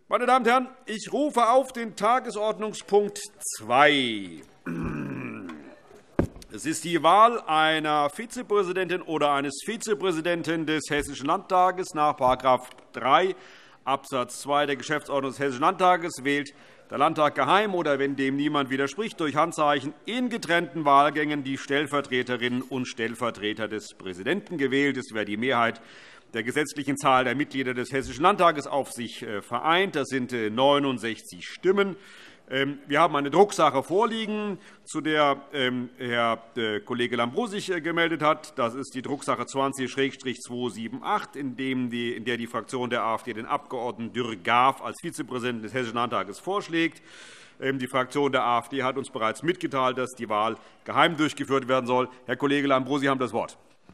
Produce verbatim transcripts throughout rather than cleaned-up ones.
Meine Damen und Herren, ich rufe auf den Tagesordnungspunkt zwei. Es ist die Wahl einer Vizepräsidentin oder eines Vizepräsidenten des Hessischen Landtages. Nach § drei Absatz zwei der Geschäftsordnung des Hessischen Landtages wählt der Landtag geheim oder, wenn dem niemand widerspricht, durch Handzeichen in getrennten Wahlgängen die Stellvertreterinnen und Stellvertreter des Präsidenten gewählt. Es wäre die Mehrheit der gesetzlichen Zahl der Mitglieder des Hessischen Landtages auf sich vereint. Das sind neunundsechzig Stimmen. Wir haben eine Drucksache vorliegen, zu der Herr Kollege Lambrou sich gemeldet hat. Das ist die Drucksache zwanzig zweihundertachtundsiebzig, in der die Fraktion der AfD den Abgeordneten Dürr-Graf als Vizepräsidenten des Hessischen Landtages vorschlägt. Die Fraktion der AfD hat uns bereits mitgeteilt, dass die Wahl geheim durchgeführt werden soll. Herr Kollege Lambrou, Sie haben das Wort.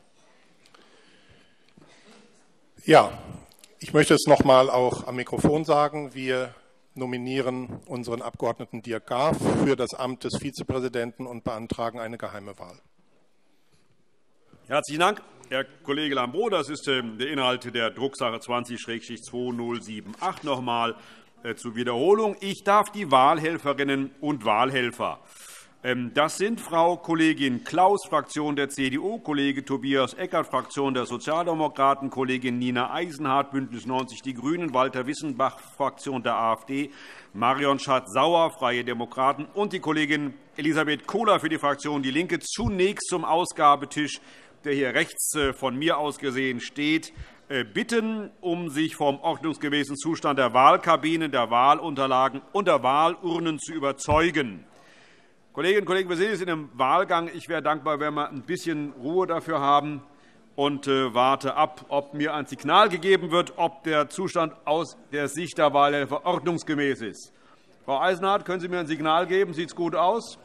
Ja, ich möchte es noch einmal auch am Mikrofon sagen. Wir nominieren unseren Abgeordneten Dürr-Graf für das Amt des Vizepräsidenten und beantragen eine geheime Wahl. Herzlichen Dank, Herr Kollege Lambrou. Das ist der Inhalt der Drucksache zwanzig zweitausendsiebundachtzig. Noch einmal zur Wiederholung. Ich darf die Wahlhelferinnen und Wahlhelfer, das sind Frau Kollegin Klaus, Fraktion der C D U, Kollege Tobias Eckert, Fraktion der Sozialdemokraten, Kollegin Nina Eisenhardt, BÜNDNIS neunzig die GRÜNEN, Walter Wissenbach, Fraktion der AfD, Marion Schardt-Sauer, Freie Demokraten und die Kollegin Elisabeth Kohler für die Fraktion DIE LINKE. Zunächst zum Ausgabetisch, der hier rechts von mir aus gesehen steht, bitten, um sich vom ordnungsgemäßen Zustand der Wahlkabinen, der Wahlunterlagen und der Wahlurnen zu überzeugen. Kolleginnen und Kollegen, wir sind jetzt in einem Wahlgang. Ich wäre dankbar, wenn wir ein bisschen Ruhe dafür haben, und warte ab, ob mir ein Signal gegeben wird, ob der Zustand aus der Sicht der Wahlhelfer ordnungsgemäß ist. Frau Eisenhardt, können Sie mir ein Signal geben? Sieht es gut aus?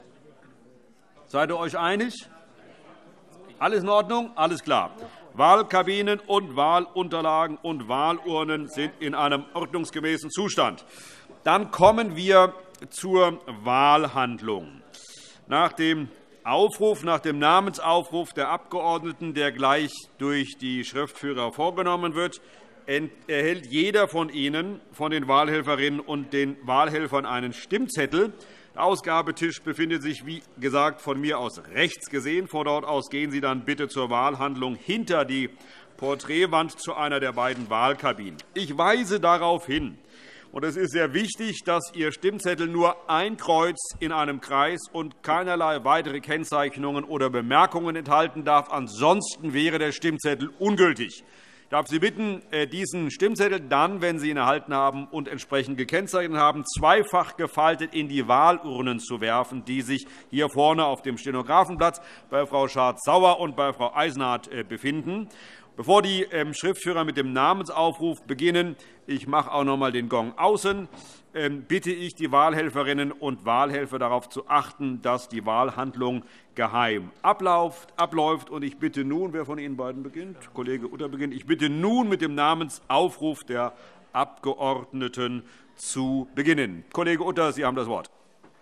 Seid ihr euch einig? Alles in Ordnung? Alles klar. Wahlkabinen und Wahlunterlagen und Wahlurnen sind in einem ordnungsgemäßen Zustand. Dann kommen wir zur Wahlhandlung. Nach dem Aufruf, nach dem Namensaufruf der Abgeordneten, der gleich durch die Schriftführer vorgenommen wird, erhält jeder von Ihnen, von den Wahlhelferinnen und den Wahlhelfern, einen Stimmzettel. Der Ausgabetisch befindet sich, wie gesagt, von mir aus rechts gesehen. Von dort aus gehen Sie dann bitte zur Wahlhandlung hinter die Porträtwand zu einer der beiden Wahlkabinen. Ich weise darauf hin, und es ist sehr wichtig, dass Ihr Stimmzettel nur ein Kreuz in einem Kreis und keinerlei weitere Kennzeichnungen oder Bemerkungen enthalten darf. Ansonsten wäre der Stimmzettel ungültig. Ich darf Sie bitten, diesen Stimmzettel dann, wenn Sie ihn erhalten haben und entsprechend gekennzeichnet haben, zweifach gefaltet in die Wahlurnen zu werfen, die sich hier vorne auf dem Stenografenplatz bei Frau Schardt-Sauer und bei Frau Eisenhardt befinden. Bevor die Schriftführer mit dem Namensaufruf beginnen, ich mache auch noch einmal den Gong außen, bitte ich die Wahlhelferinnen und Wahlhelfer darauf zu achten, dass die Wahlhandlung geheim abläuft. Und ich bitte nun, wer von Ihnen beiden beginnt? Kollege Utter beginnt. Ich bitte nun mit dem Namensaufruf der Abgeordneten zu beginnen. Kollege Utter, Sie haben das Wort.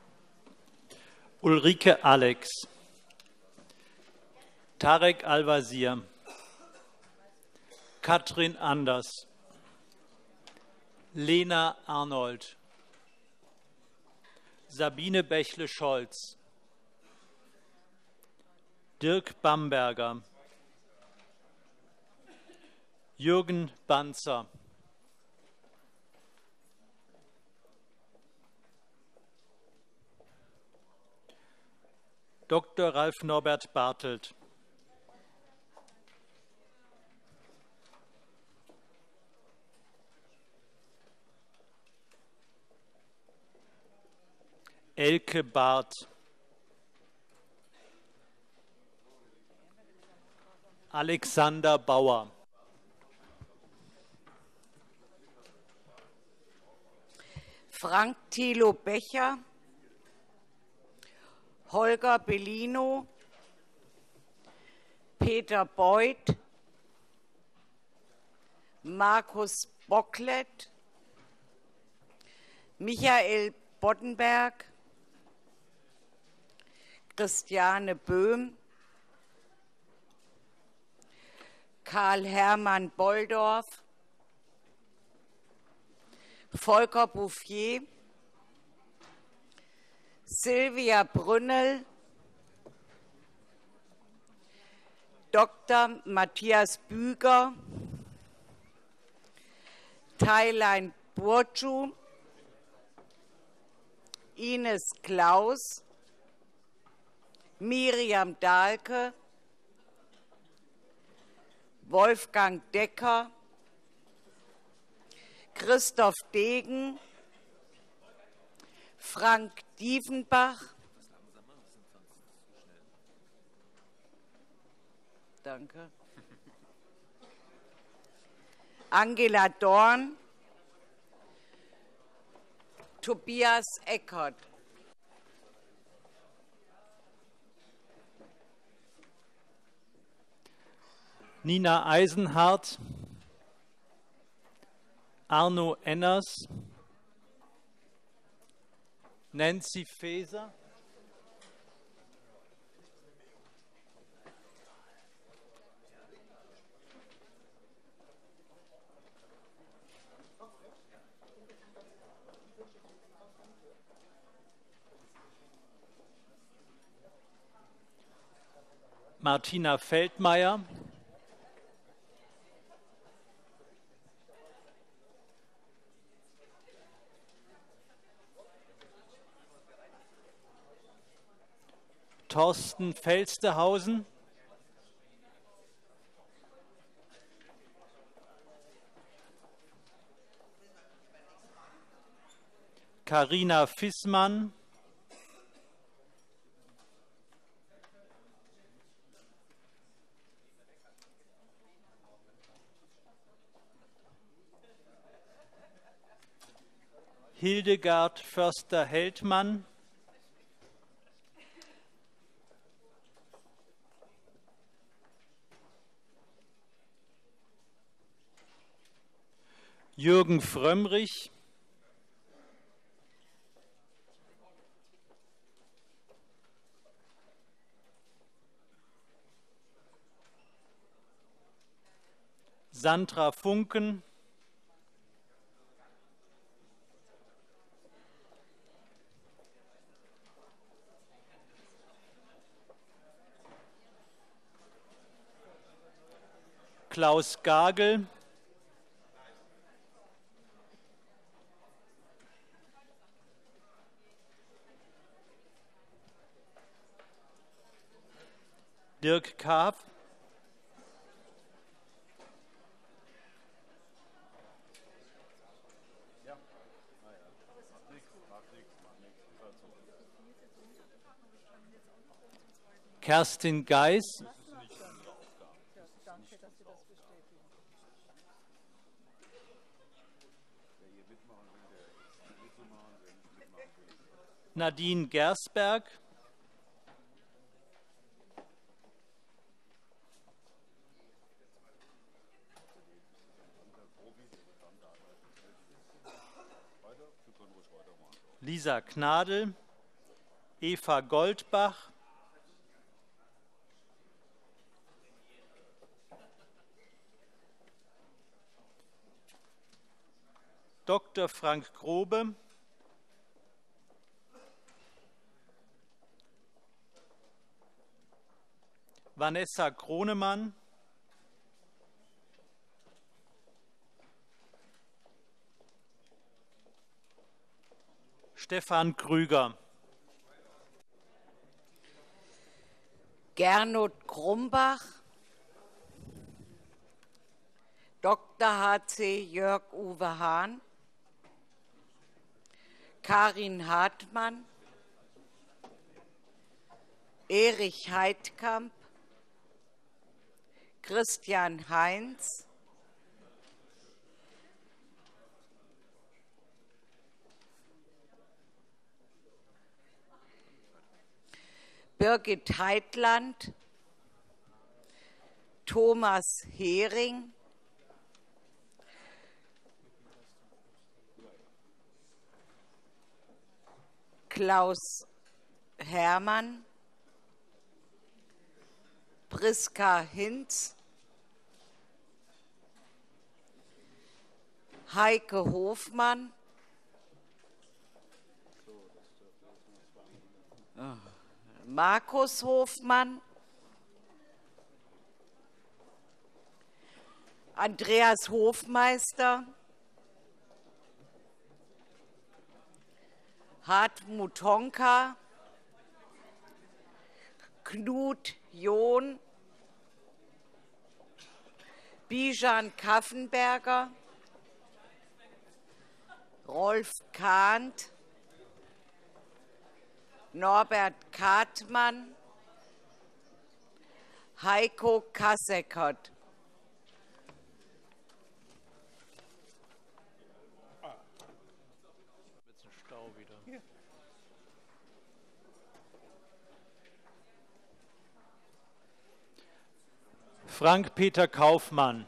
Ulrike Alex, Tarek Al-Wazir, Katrin Anders, Lena Arnold, Sabine Bächle-Scholz, Dirk Bamberger, Jürgen Banzer, Doktor Ralf Norbert Bartelt, Elke Barth, Alexander Bauer, Frank Thilo Becher, Holger Bellino, Peter Beuth, Markus Bocklet, Michael Boddenberg, Christiane Böhm, Karl-Hermann Bolldorf, Volker Bouffier, Silvia Brünnel, Doktor Matthias Büger, Taylan Burcu, Ines Klaus, Miriam Dahlke, Wolfgang Decker, Christoph Degen, Frank Diefenbach, danke, Angela Dorn, Tobias Eckert. Nina Eisenhardt, Arno Enners, Nancy Faeser, Martina Feldmeier, Thorsten Felstehausen, Carina Fissmann, Hildegard Förster-Heldmann, Jürgen Frömmrich, Sandra Funken, Klaus Gagel, Dirk Kaap, Kerstin Geis, Nadine Gersberg, Lisa Gnadl, Eva Goldbach, Doktor Frank Grobe, Vanessa Kronemann, Stefan Krüger, Gernot Grumbach, Doktor H C Jörg-Uwe Hahn, Karin Hartmann, Erich Heidkamp, Christian Heinz, Birgit Heitland, Thomas Hering, Klaus Hermann, Priska Hinz, Heike Hofmann, Markus Hofmann, Andreas Hofmeister, Hartmut Honka, Knut John, Bijan Kaffenberger, Rolf Kahnt, Norbert Kartmann, Heiko Kasseckert. Frank-Peter Kaufmann.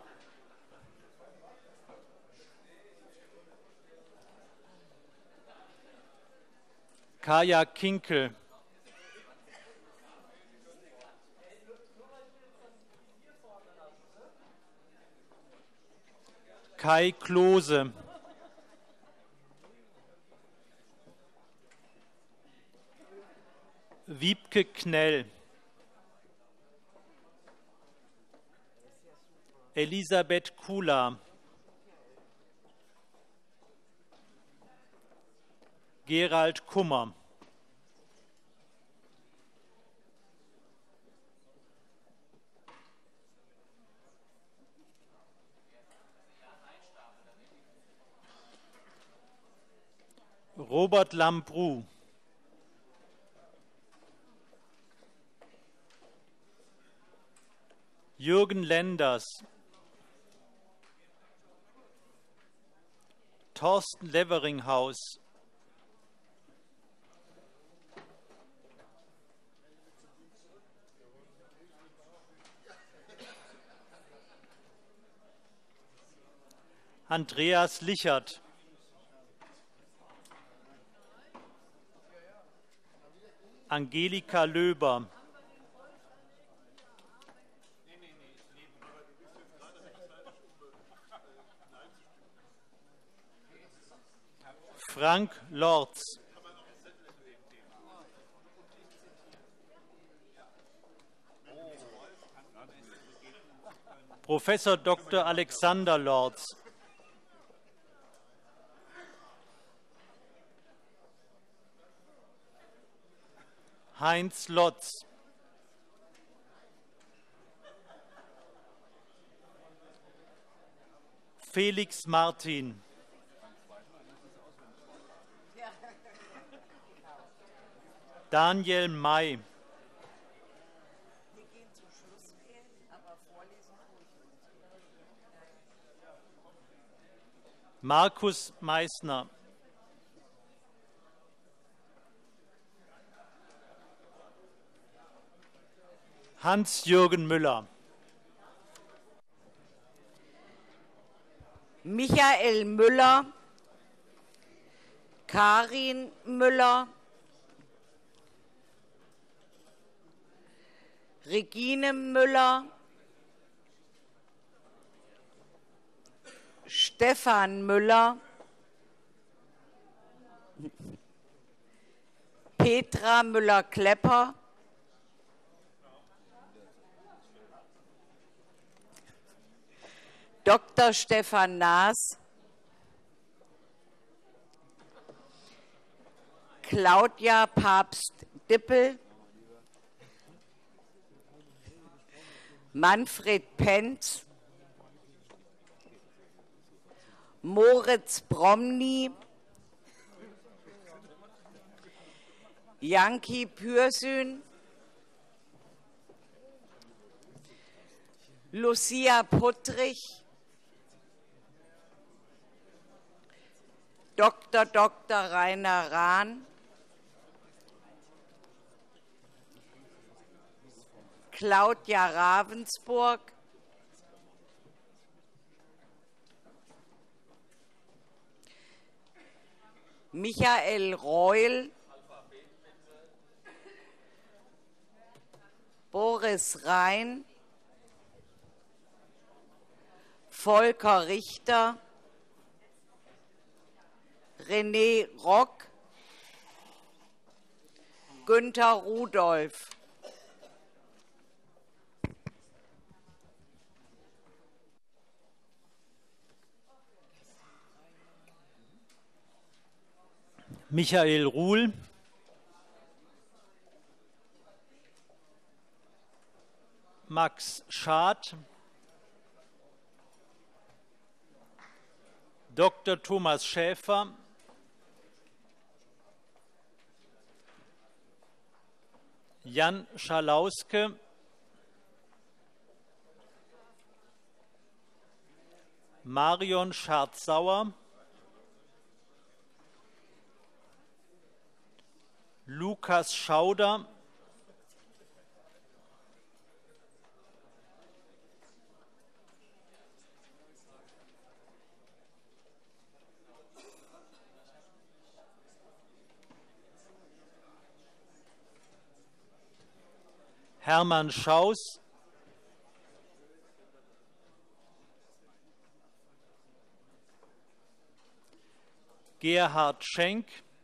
Kaya Kinkel. Kai Klose. Wiebke Knell. Elisabeth Kula. Gerald Kummer. Robert Lambrou. Jürgen Lenders. Thorsten Leveringhaus. Andreas Lichert. Angelika Löber. Frank Lorz. Professor Doktor Alexander Lorz. Heinz Lotz. Felix Martin. Daniel May. Markus Meissner. Hans-Jürgen Müller. Michael Müller, Karin Müller, Regine Müller, Stefan Müller, Petra Müller-Klepper, Doktor Stefan Naas, Claudia Papst-Dippel, Manfred Pentz, Moritz Bromny, Janki Pürsün, Lucia Puttrich, Doktor Doktor Rainer Rahn, Claudia Ravensburg, Michael Reul, Boris Rhein, Volker Richter, René Rock, Günther Rudolph. Michael Ruhl, Max Schad, Doktor Thomas Schäfer, Jan Schalauske, Marion Schardt-Sauer, Lukas Schauder, Hermann Schaus, Gerhard Schenk,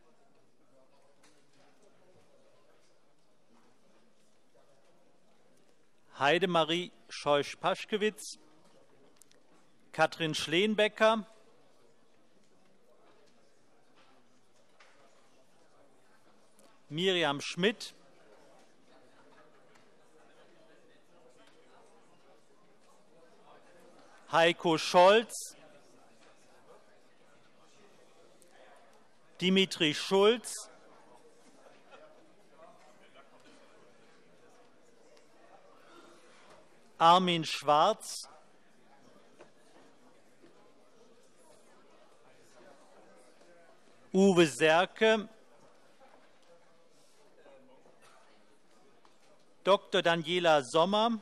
Heidemarie Scheuch-Paschkewitz, Katrin Schleenbecker, Miriam Schmidt, Heiko Scholz, Dimitri Schulz, Armin Schwarz, Uwe Serke, Doktor Daniela Sommer,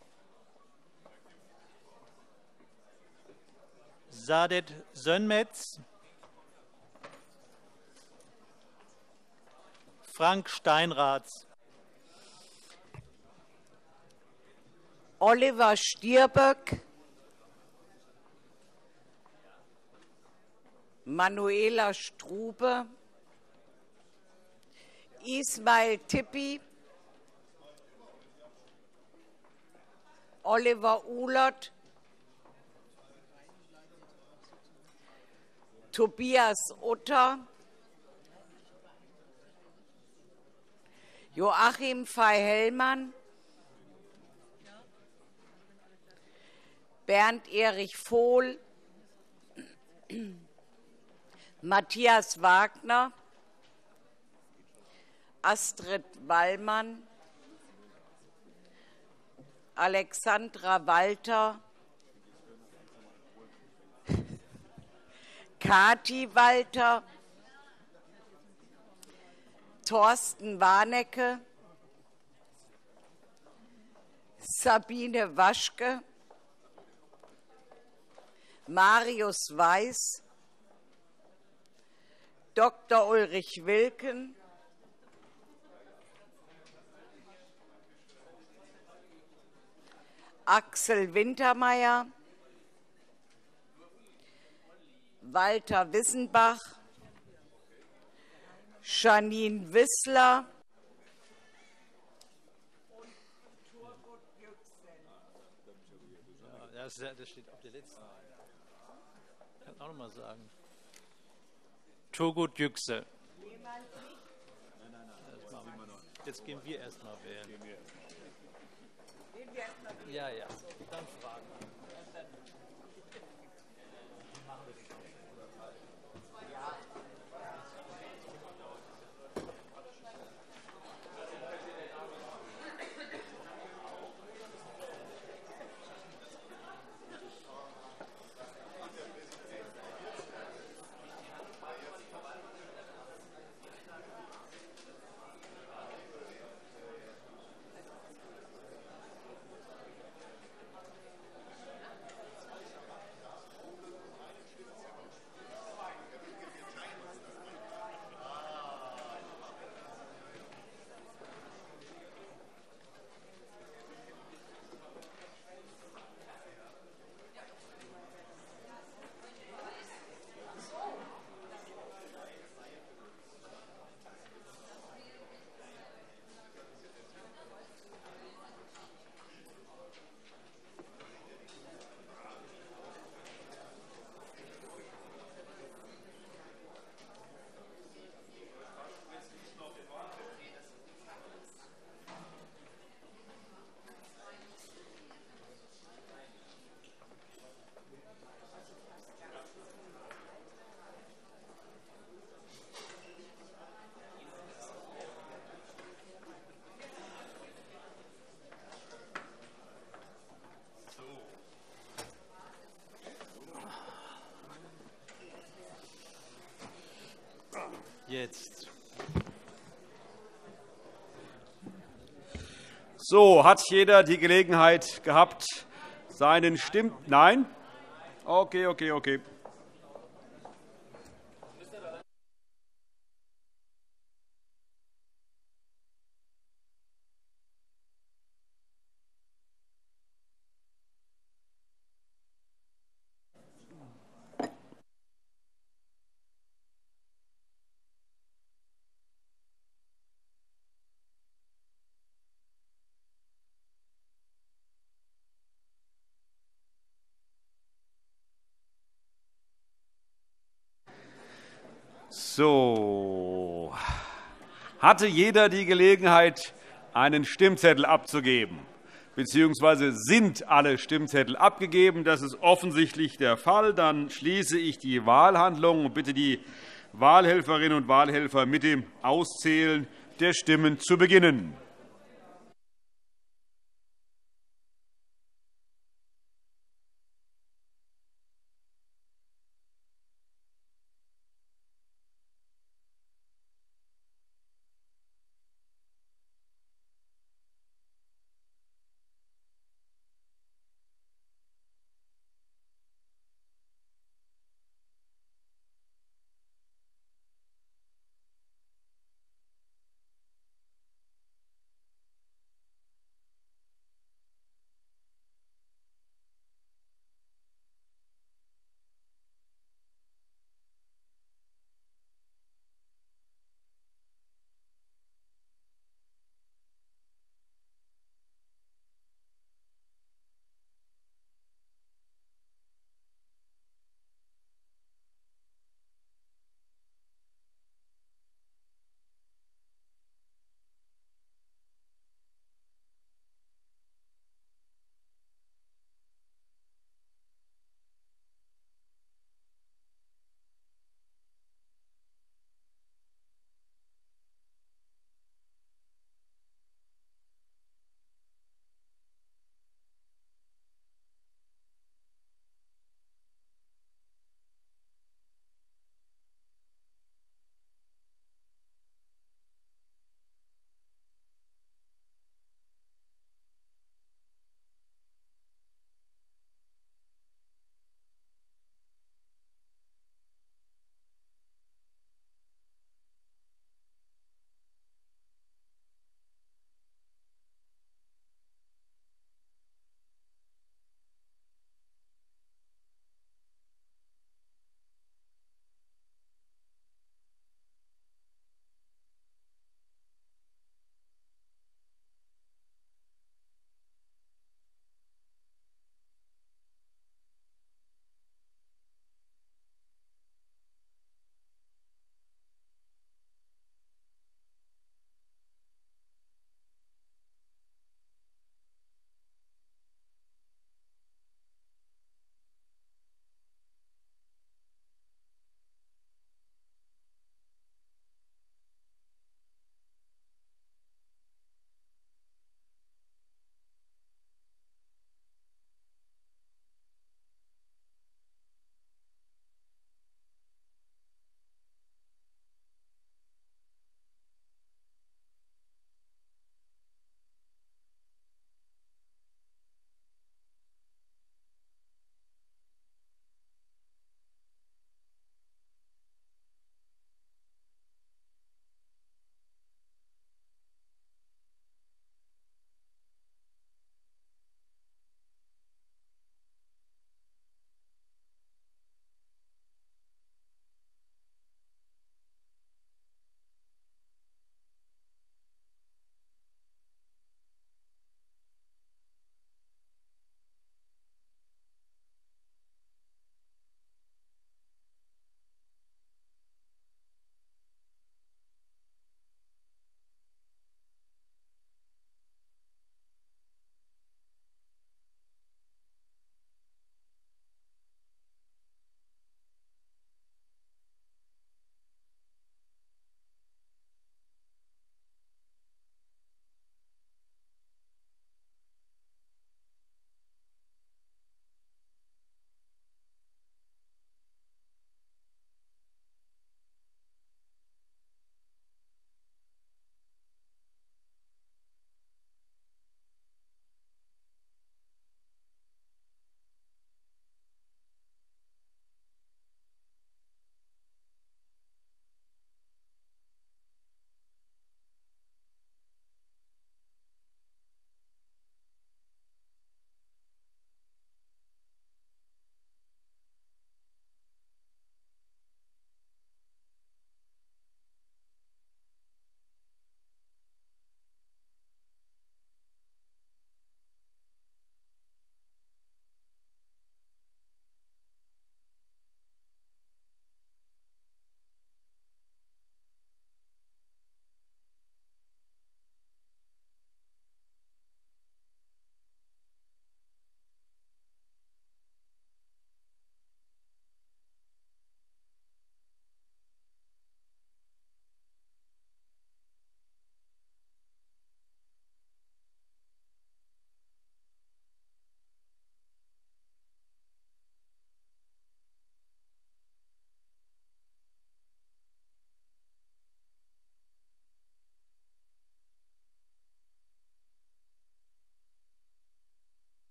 Saadet Sönmez, Frank Steinraths, Oliver Stirböck, Manuela Strube, Ismail Tippi, Oliver Uhlert, Tobias Utter, Joachim Fey-Hellmann, Bernd Erich Vohl, Matthias Wagner, Astrid Wallmann, Alexandra Walter, Kati Walter, Thorsten Warnecke, Sabine Waschke, Marius Weiß, Doktor Ulrich Wilken, Axel Wintermeyer, Walter Wissenbach, Janine Wissler, das steht auf der letzten. Ich kann auch noch mal sagen. Turgut Yüksel. Jetzt gehen wir erst mal wählen. Ja, ja. Dann fragen. Jetzt. So, hat jeder die Gelegenheit gehabt, seinen Stimm... Nein? Okay, okay, okay. So. Hatte jeder die Gelegenheit, einen Stimmzettel abzugeben? Beziehungsweise sind alle Stimmzettel abgegeben? Das ist offensichtlich der Fall. Dann schließe ich die Wahlhandlung und bitte die Wahlhelferinnen und Wahlhelfer mit dem Auszählen der Stimmen zu beginnen.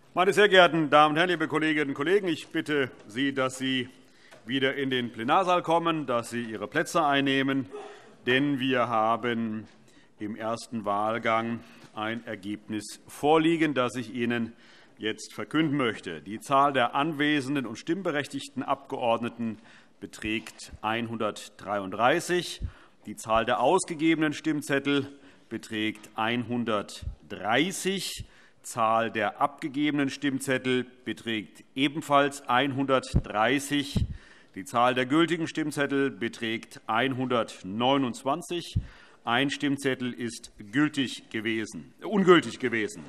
Meine sehr geehrten Damen und Herren, liebe Kolleginnen und Kollegen, ich bitte Sie, dass Sie wieder in den Plenarsaal kommen, dass Sie Ihre Plätze einnehmen, denn wir haben im ersten Wahlgang ein Ergebnis vorliegen, das ich Ihnen jetzt verkünden möchte. Die Zahl der anwesenden und stimmberechtigten Abgeordneten beträgt hundertdreiunddreißig. Die Zahl der ausgegebenen Stimmzettel beträgt hundertdreißig. Zahl der abgegebenen Stimmzettel beträgt ebenfalls hundertdreißig. Die Zahl der gültigen Stimmzettel beträgt hundertneunundzwanzig. Ein Stimmzettel ist gültig gewesen, äh, ungültig gewesen.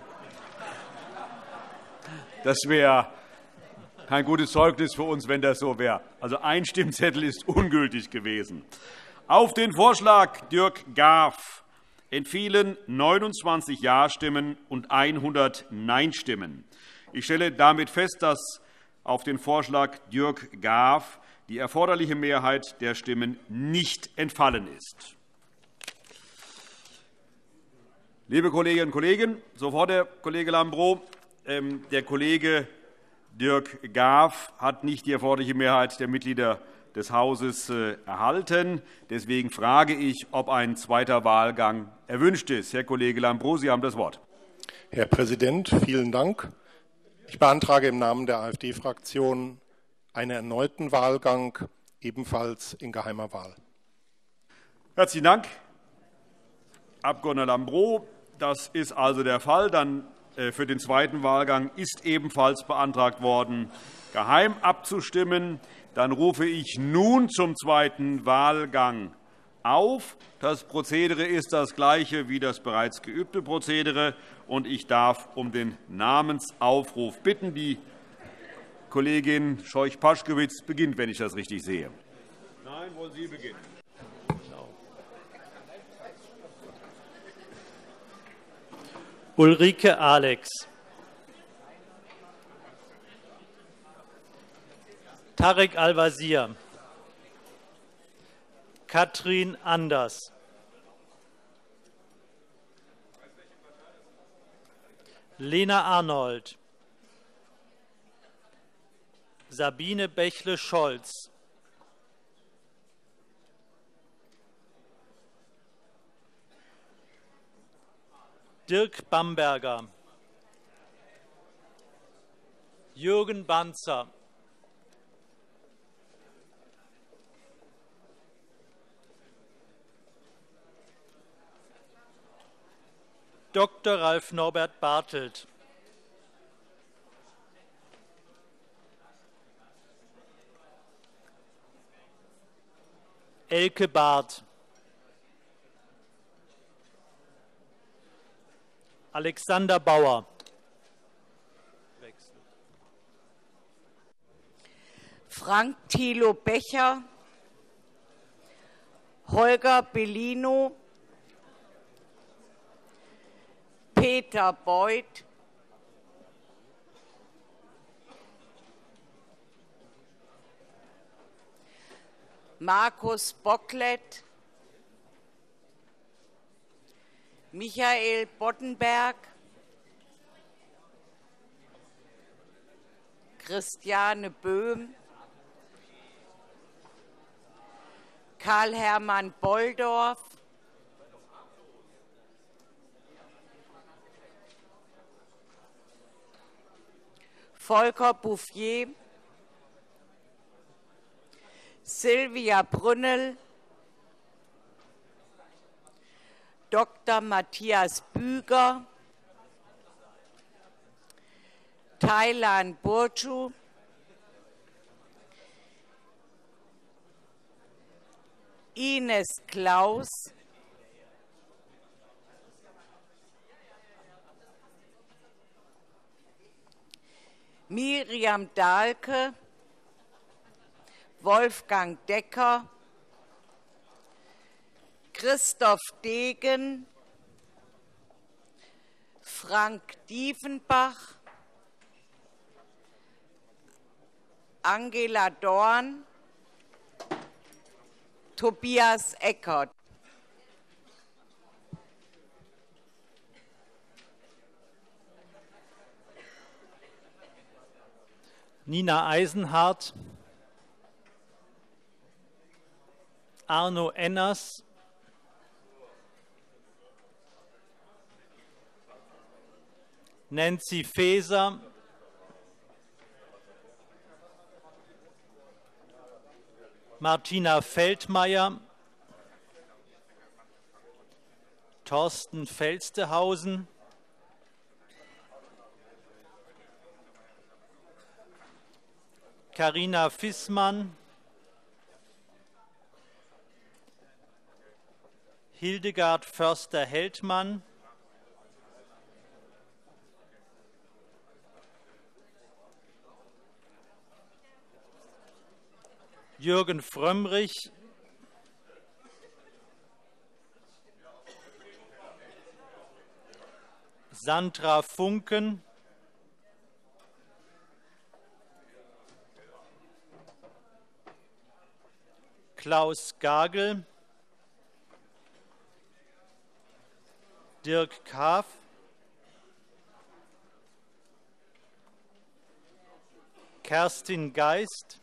Das wäre kein gutes Zeugnis für uns, wenn das so wäre. Also ein Stimmzettel ist ungültig gewesen. Auf den Vorschlag Dirk Garf entfielen neunundzwanzig Ja-Stimmen und hundert Nein-Stimmen. Ich stelle damit fest, dass auf den Vorschlag Dirk Garf die erforderliche Mehrheit der Stimmen nicht entfallen ist. Liebe Kolleginnen und Kollegen, sofort der Kollege Lambrou. Der Kollege Dirk Garf hat nicht die erforderliche Mehrheit der Mitglieder des Hauses erhalten. Deswegen frage ich, ob ein zweiter Wahlgang erwünscht ist. Herr Kollege Lambrou, Sie haben das Wort. Herr Präsident, vielen Dank. Ich beantrage im Namen der AfD-Fraktion einen erneuten Wahlgang, ebenfalls in geheimer Wahl. Herzlichen Dank, Herr Abg. Lambrou. Das ist also der Fall. Dann für den zweiten Wahlgang ist ebenfalls beantragt worden, geheim abzustimmen. Dann rufe ich nun zum zweiten Wahlgang auf. Das Prozedere ist das gleiche wie das bereits geübte Prozedere, und ich darf um den Namensaufruf bitten. Die Kollegin Scheuch-Paschkewitz beginnt, wenn ich das richtig sehe. Nein, wollen Sie beginnen? Ulrike Alex. Tarek Al-Wazir. Katrin Anders. Lena Arnold. Sabine Bächle-Scholz. Dirk Bamberger. Jürgen Banzer. Doktor Ralf Norbert Bartelt. Elke Barth. Alexander Bauer. Frank Thilo Becher, Holger Bellino, Peter Beuth, Markus Bocklet, Michael Boddenberg, Christiane Böhm, Karl-Hermann Bolldorf, Volker Bouffier, Silvia Brünnel, Doktor Matthias Büger, Taylan Burcu, Ines Klaus, Miriam Dahlke, Wolfgang Decker, Christoph Degen, Frank Diefenbach, Angela Dorn, Tobias Eckert. Nina Eisenhardt, Arno Enners, Nancy Faeser, Martina Feldmayer, Thorsten Felstehausen, Carina Fissmann, Hildegard Förster-Heldmann, Jürgen Frömmrich, Sandra Funken, Klaus Gagel, Dirk Kaaf, Kerstin Geist,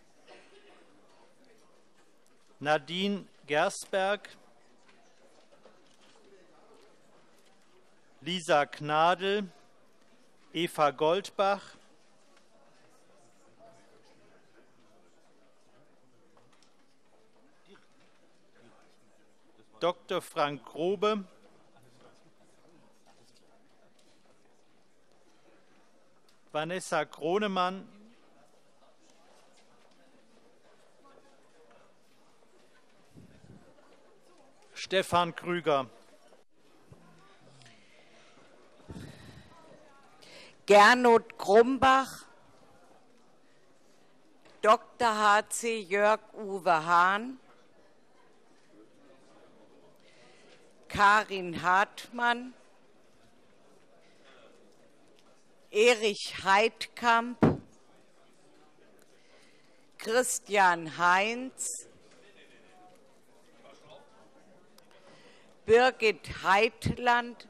Nadine Gersberg, Lisa Gnadl, Eva Goldbach, Doktor Frank Grobe, Vanessa Kronemann, Stefan Krüger. Gernot Grumbach, Doktor H C Jörg-Uwe Hahn, Karin Hartmann, Erich Heidkamp, Christian Heinz, Birgit Heitland,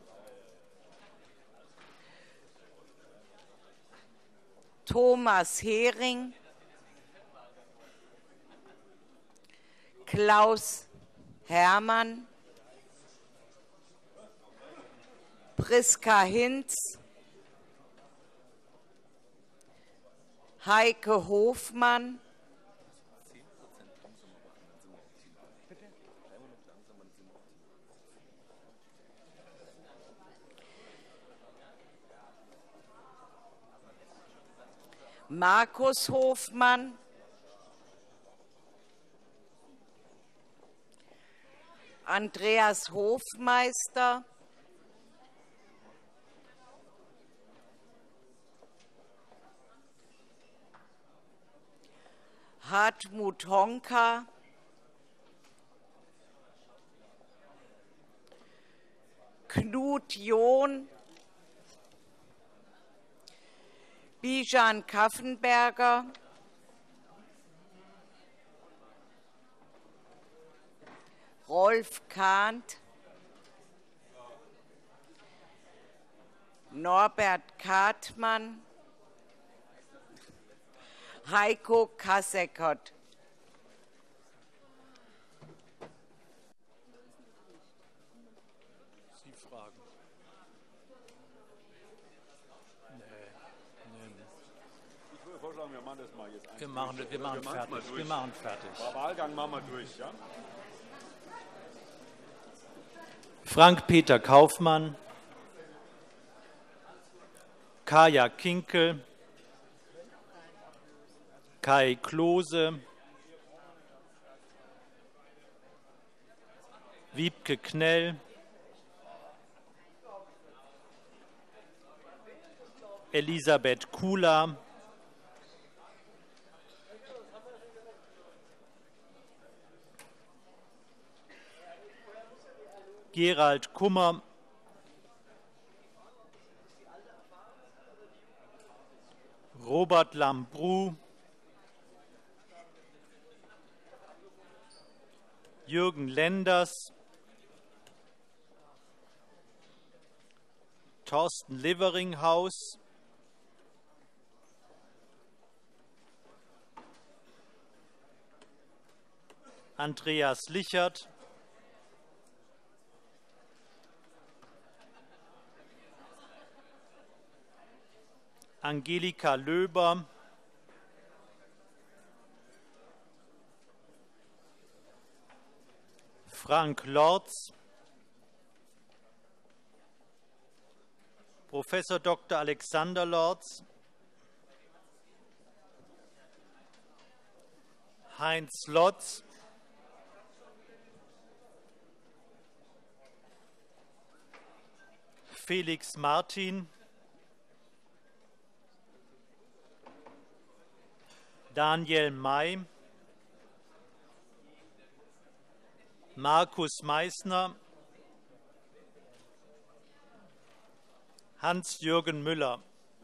Thomas Hering, Klaus Hermann, Priska Hinz, Heike Hofmann, Markus Hofmann, Andreas Hofmeister, Hartmut Honka, Knut John, Bijan Kaffenberger, Rolf Kahnt, Norbert Kartmann, Heiko Kasseckert. Sie fragen. Nee, nee. Ich würde vorschlagen, wir machen das mal jetzt einfach. Wir machen, wir machen wir fertig. Wir machen fertig. Wahlgang machen wir durch, ja? Frank-Peter Kaufmann, Kaja Kinkel, Kai Klose, Wiebke Knell, Elisabeth Kula, Gerald Kummer, Robert Lambrou, Jürgen Lenders, Thorsten Leveringhaus, Andreas Lichert, Angelika Löber, Frank Lorz, Professor Doktor Alexander Lorz, Heinz Lotz, Felix Martin, Daniel May, Markus Meissner, Hans-Jürgen Müller,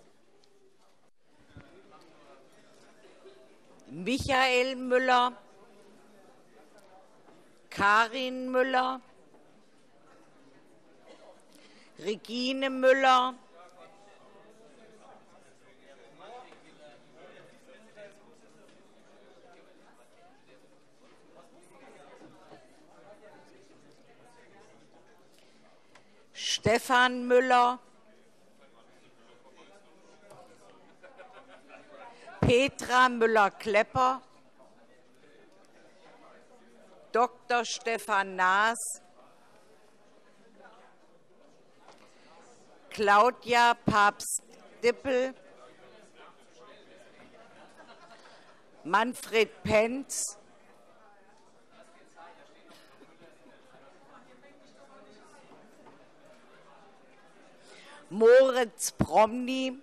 Michael Müller, Karin Müller, Regine Müller, Stefan Müller, Petra Müller-Klepper, Doktor Stefan Naas, Claudia Papst-Dippel, Manfred Penz, Moritz Promny,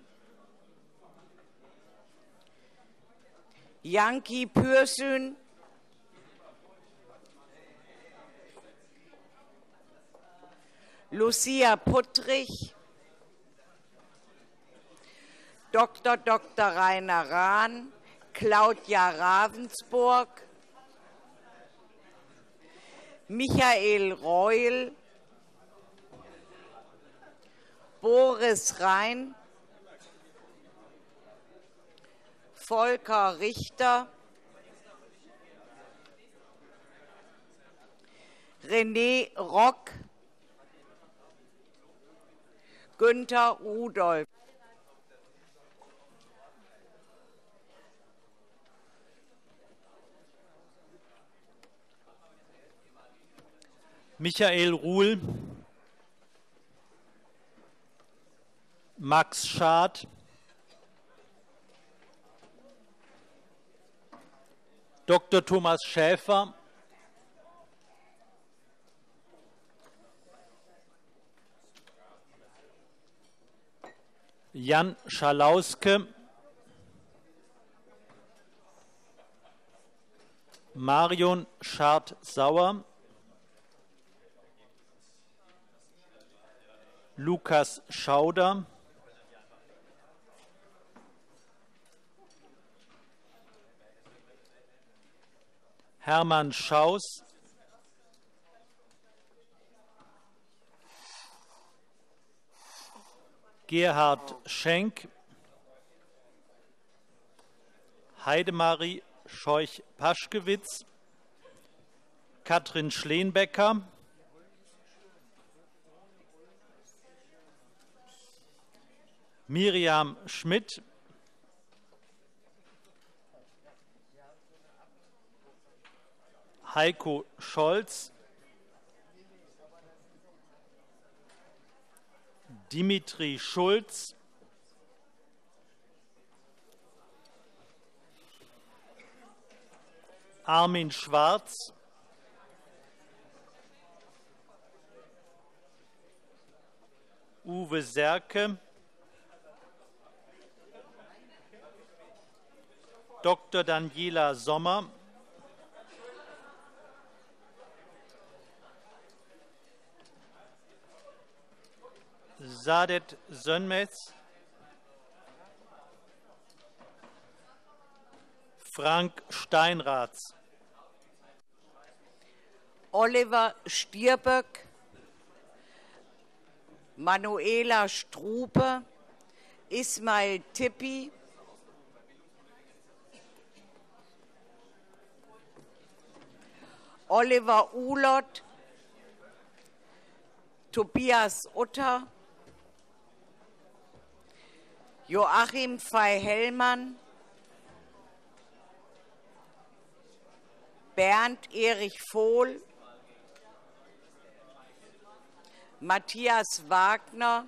Janki Pürsün, Lucia Puttrich, Doktor Doktor Rainer Rahn, Claudia Ravensburg, Michael Reul, Boris Rhein, Volker Richter, René Rock, Günther Rudolph. Michael Ruhl, Max Schad, Doktor Thomas Schäfer, Jan Schalauske, Marion Schad-Sauer, Lukas Schauder, Hermann Schaus, Gerhard Schenk, Heidemarie Scheuch-Paschkewitz, Katrin Schleenbecker, Miriam Schmidt, Heiko Scholz, Dimitri Schulz, Armin Schwarz, Uwe Serke, Doktor Daniela Sommer, Saadet Sönmez, Frank Steinratz, Oliver Stierböck, Manuela Strupe, Ismail Tippi, Oliver Uhlott, Tobias Utter, Joachim Fey-Hellmann, Bernd Erich Vohl, Matthias Wagner,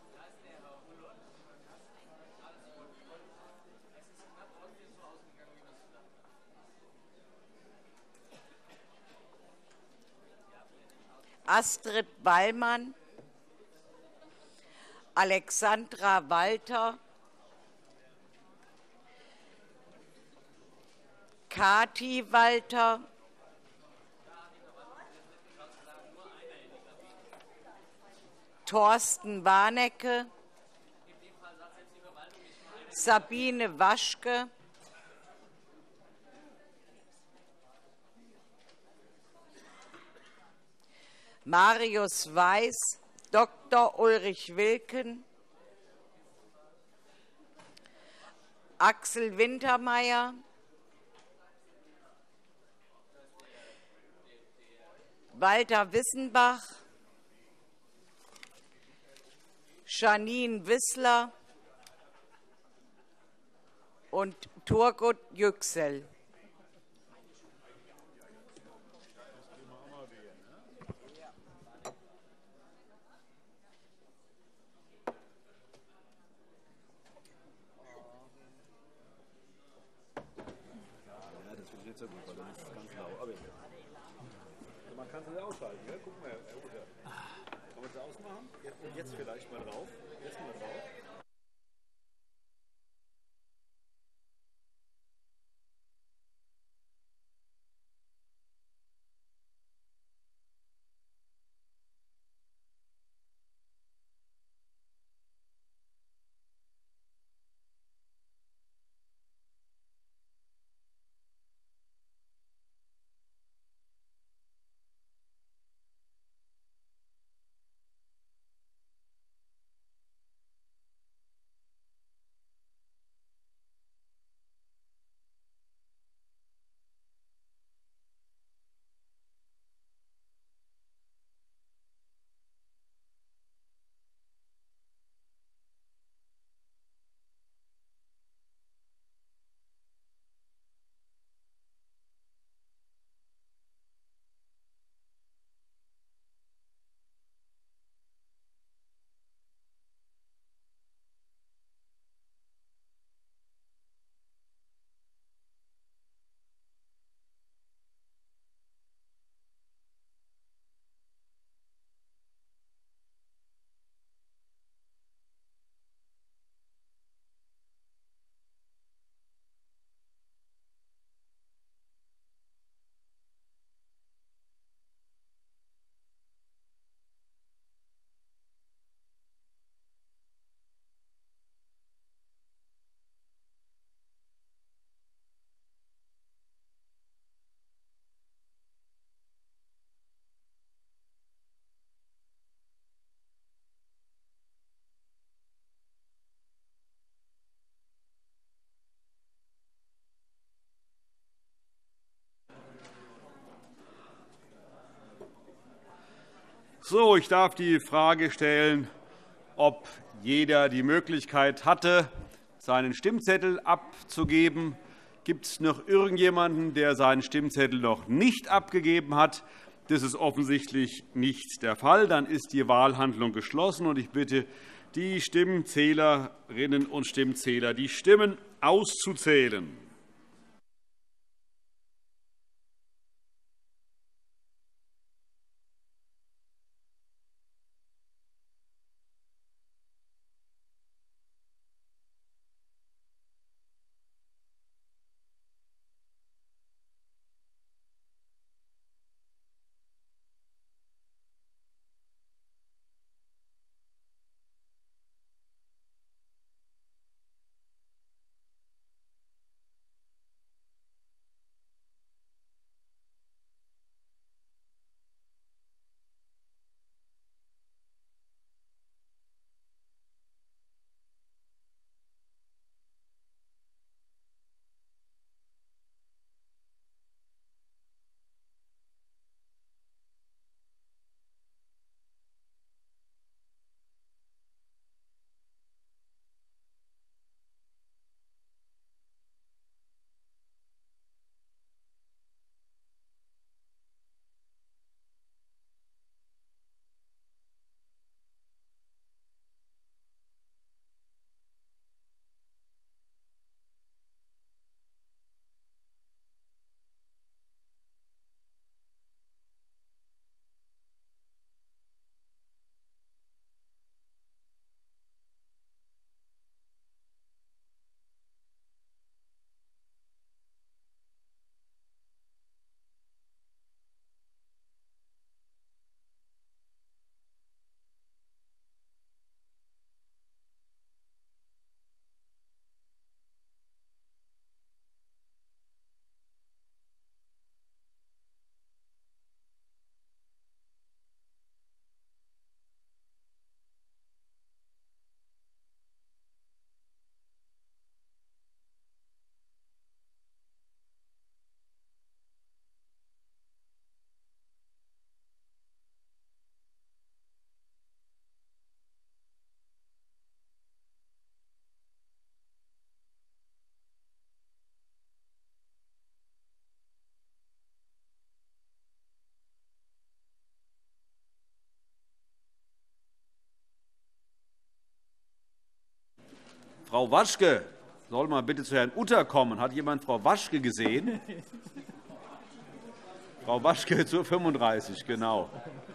Astrid Wallmann, Alexandra Walter, Kati Walter, Thorsten Warnecke, Sabine Waschke, Marius Weiß, Doktor Ulrich Wilken, Axel Wintermeyer, Walter Wissenbach, Janine Wissler und Turgut Yüksel. Man kann sie ausschalten, ja? Guck mal, Herr Utter. Wollen wir sie ausmachen? Jetzt, jetzt vielleicht mal drauf. Jetzt mal drauf. So, ich darf die Frage stellen, ob jeder die Möglichkeit hatte, seinen Stimmzettel abzugeben. Gibt es noch irgendjemanden, der seinen Stimmzettel noch nicht abgegeben hat? Das ist offensichtlich nicht der Fall. Dann ist die Wahlhandlung geschlossen, und ich bitte die Stimmzählerinnen und Stimmzähler, die Stimmen auszuzählen. Frau Waschke soll mal bitte zu Herrn Utter kommen. Hat jemand Frau Waschke gesehen? Frau Waschke zur fünfunddreißig, genau.